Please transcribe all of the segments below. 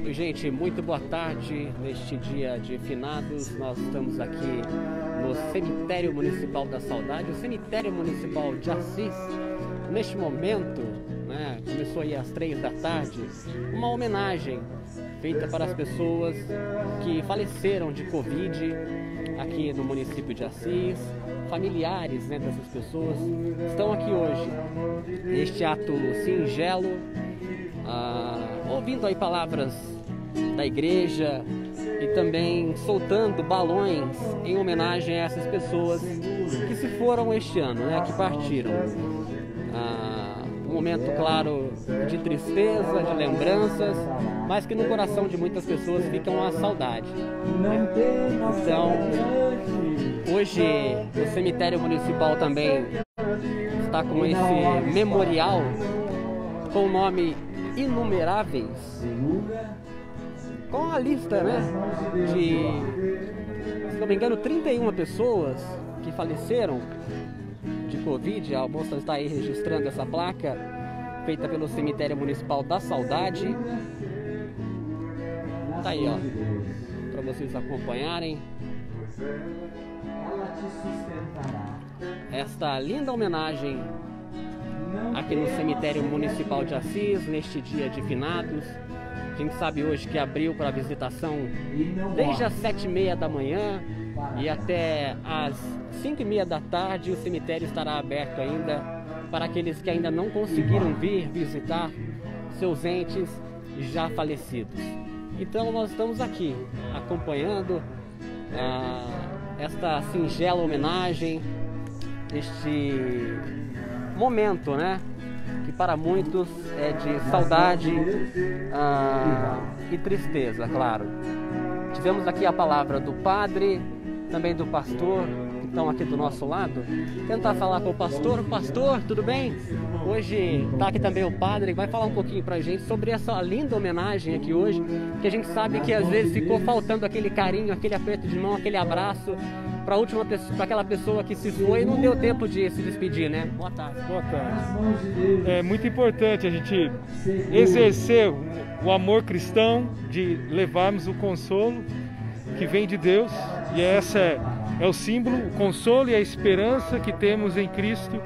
Oi, gente, muito boa tarde. Neste dia de finados, nós estamos aqui no Cemitério Municipal da Saudade, o Cemitério Municipal de Assis. Neste momento, começou aí às 3 da tarde, uma homenagem feita para as pessoas que faleceram de Covid aqui no município de Assis. Familiares dessas pessoas estão aqui hoje, neste ato singelo, ouvindo aí palavras da igreja e também soltando balões em homenagem a essas pessoas que se foram este ano, que partiram. Um momento, claro, de tristeza, de lembranças, mas que no coração de muitas pessoas ficam a saudade. Então, hoje o cemitério municipal também está com esse memorial com o nome Inumeráveis, com a lista, de, se não me engano, 31 pessoas que faleceram de Covid. A moça está aí registrando essa placa feita pelo Cemitério Municipal da Saudade. Tá aí, ó, para vocês acompanharem esta linda homenagem aqui no Cemitério Municipal de Assis, neste dia de finados. A gente sabe hoje que abriu para visitação desde as 7h30 da manhã e até às 5h30 da tarde. O cemitério estará aberto ainda para aqueles que ainda não conseguiram vir visitar seus entes já falecidos. Então nós estamos aqui acompanhando esta singela homenagem, este momento, que para muitos é de saudade e tristeza, claro. Tivemos aqui a palavra do padre, também do pastor, que estão aqui do nosso lado. Tentar falar com o pastor. Pastor, tudo bem? Hoje está aqui também o padre, que vai falar um pouquinho pra gente sobre essa linda homenagem aqui hoje, que a gente sabe que às vezes ficou faltando aquele carinho, aquele aperto de mão, aquele abraço para a última pessoa, para aquela pessoa que se foi e não deu tempo de se despedir, Boa tarde. Boa tarde. É muito importante a gente exercer o amor cristão, de levarmos o consolo que vem de Deus, e essa é o símbolo, o consolo e a esperança que temos em Cristo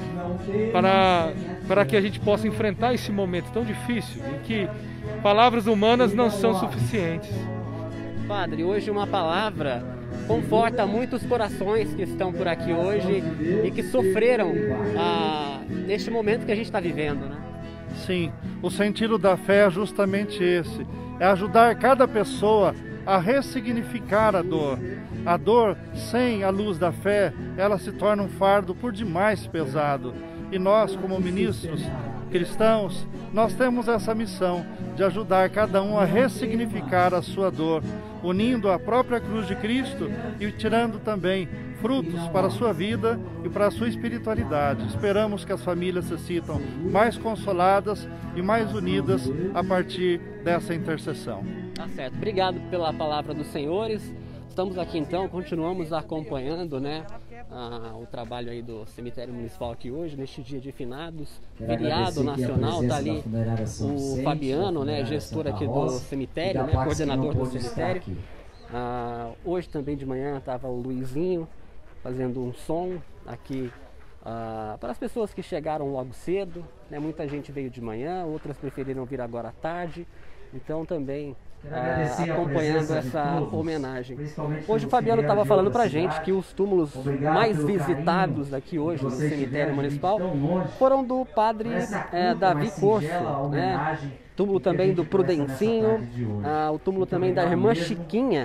para que a gente possa enfrentar esse momento tão difícil, em que palavras humanas não são suficientes. Padre, hoje uma palavra conforta muitos corações que estão por aqui hoje e que sofreram neste momento que a gente está vivendo, Sim, o sentido da fé é justamente esse, é ajudar cada pessoa a ressignificar a dor. A dor sem a luz da fé, ela se torna um fardo por demais pesado. E nós, como ministros cristãos, nós temos essa missão de ajudar cada um a ressignificar a sua dor, unindo a própria cruz de Cristo e tirando também frutos para a sua vida e para a sua espiritualidade. Esperamos que as famílias se sintam mais consoladas e mais unidas a partir dessa intercessão. Tá certo. Obrigado pela palavra dos senhores. Estamos aqui então, continuamos acompanhando, o trabalho aí do Cemitério Municipal aqui hoje, neste dia de finados, feriado nacional. Está ali o Fabiano, gestor aqui do cemitério, coordenador do cemitério. Hoje também de manhã estava o Luizinho fazendo um som aqui para as pessoas que chegaram logo cedo. Muita gente veio de manhã, outras preferiram vir agora à tarde. Então também acompanhando essa homenagem. Hoje o Fabiano estava falando pra gente que os túmulos mais visitados aqui hoje no cemitério municipal foram do padre Davi Corso, túmulo também do Prudencinho, o túmulo também da irmã Chiquinha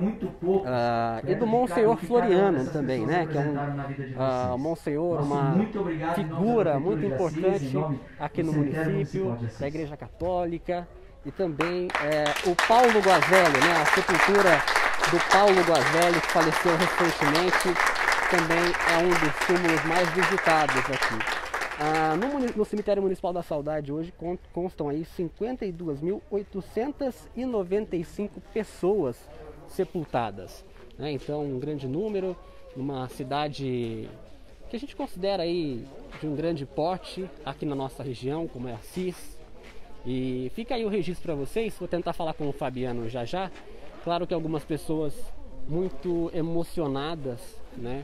e do Monsenhor Floriano também, que é um Monsenhor, uma figura muito importante aqui no município, da Igreja Católica. E também o Paulo Guazelli, a sepultura do Paulo Guazelli, que faleceu recentemente, também é um dos túmulos mais visitados aqui. No Cemitério Municipal da Saudade hoje constam aí 52.895 pessoas sepultadas. Então um grande número, uma cidade que a gente considera aí de um grande porte aqui na nossa região, como é Assis. E fica aí o registro para vocês, vou tentar falar com o Fabiano já já. Claro que algumas pessoas muito emocionadas, né?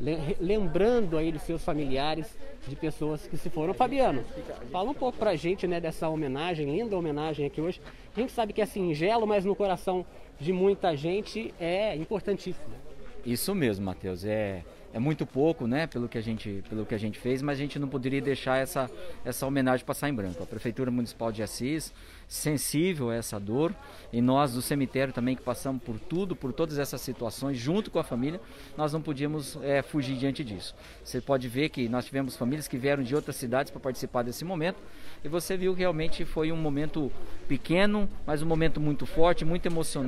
Lembrando aí de seus familiares, de pessoas que se foram. Fabiano, fala um pouco pra gente, né, dessa homenagem, linda homenagem aqui hoje. A gente sabe que é singelo, mas no coração de muita gente é importantíssimo. Isso mesmo, Matheus, é muito pouco, né, pelo que a gente fez, mas a gente não poderia deixar essa homenagem passar em branco. A Prefeitura Municipal de Assis, sensível a essa dor, e nós do cemitério também, que passamos por todas essas situações, junto com a família, nós não podíamos fugir diante disso. Você pode ver que nós tivemos famílias que vieram de outras cidades para participar desse momento, e você viu que realmente foi um momento pequeno, mas um momento muito forte, muito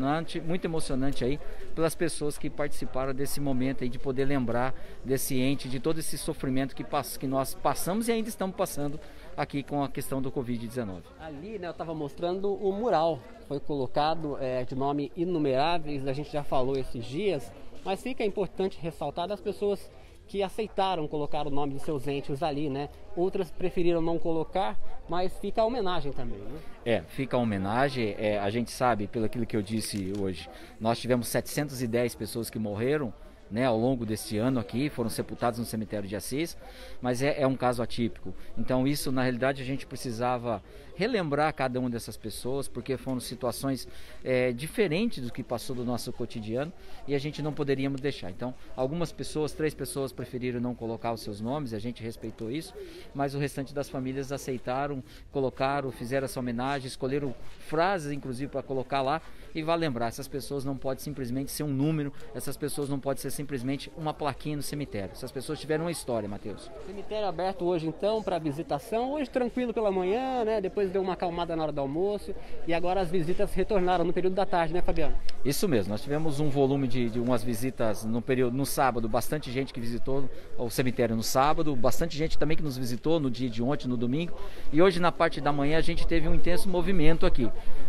emocionante aí, pelas pessoas que participaram desse momento aí, de poder lembrar desse ente, de todo esse sofrimento que nós passamos e ainda estamos passando aqui com a questão do Covid-19. Ali, né, eu estava mostrando o mural, foi colocado de nome Inumeráveis, a gente já falou esses dias, mas fica importante ressaltar das pessoas que aceitaram colocar o nome dos seus entes ali, né? Outras preferiram não colocar, mas fica a homenagem também, né? Fica a homenagem, a gente sabe, pelo aquilo que eu disse hoje, nós tivemos 710 pessoas que morreram, né, ao longo desse ano aqui, foram sepultados no cemitério de Assis, mas é um caso atípico. Então isso, na realidade, a gente precisava relembrar cada uma dessas pessoas, porque foram situações diferentes do que passou do nosso cotidiano, e a gente não poderíamos deixar. Então, algumas pessoas, 3 pessoas preferiram não colocar os seus nomes, a gente respeitou isso, mas o restante das famílias aceitaram, colocaram, fizeram essa homenagem, escolheram frases, inclusive, para colocar lá, e vai lembrar, essas pessoas não podem simplesmente ser um número, essas pessoas não podem ser simplesmente uma plaquinha no cemitério. Essas pessoas tiveram uma história, Matheus. Cemitério aberto hoje então para visitação, hoje tranquilo pela manhã, né? Depois deu uma acalmada na hora do almoço e agora as visitas retornaram no período da tarde, né, Fabiano? Isso mesmo, nós tivemos um volume de umas visitas no sábado, bastante gente que visitou o cemitério no sábado, bastante gente também que nos visitou no dia de ontem, no domingo, e hoje na parte da manhã a gente teve um intenso movimento aqui.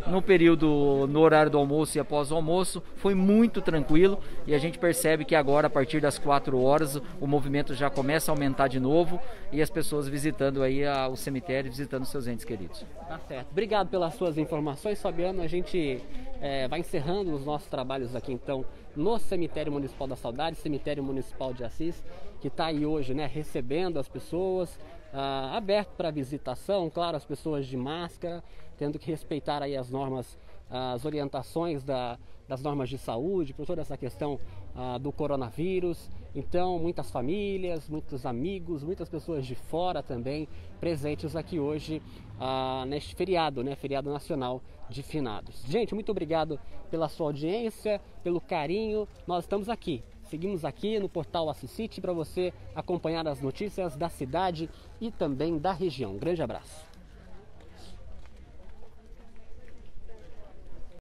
No horário do almoço e após o almoço, foi muito tranquilo, e a gente percebe que agora, a partir das 4 horas, o movimento já começa a aumentar de novo, e as pessoas visitando aí o cemitério, visitando seus entes queridos. Tá certo. Obrigado pelas suas informações, Fabiano. A gente vai encerrando os nossos trabalhos aqui então no Cemitério Municipal da Saudade, Cemitério Municipal de Assis, que está aí hoje, né, recebendo as pessoas, aberto para visitação, claro, as pessoas de máscara, tendo que respeitar aí as normas, as orientações das normas de saúde, por toda essa questão do coronavírus. Então, muitas famílias, muitos amigos, muitas pessoas de fora também presentes aqui hoje neste feriado, né? Feriado nacional de finados. Gente, muito obrigado pela sua audiência, pelo carinho. Nós estamos aqui. Seguimos aqui no portal Assisite para você acompanhar as notícias da cidade e também da região. Um grande abraço.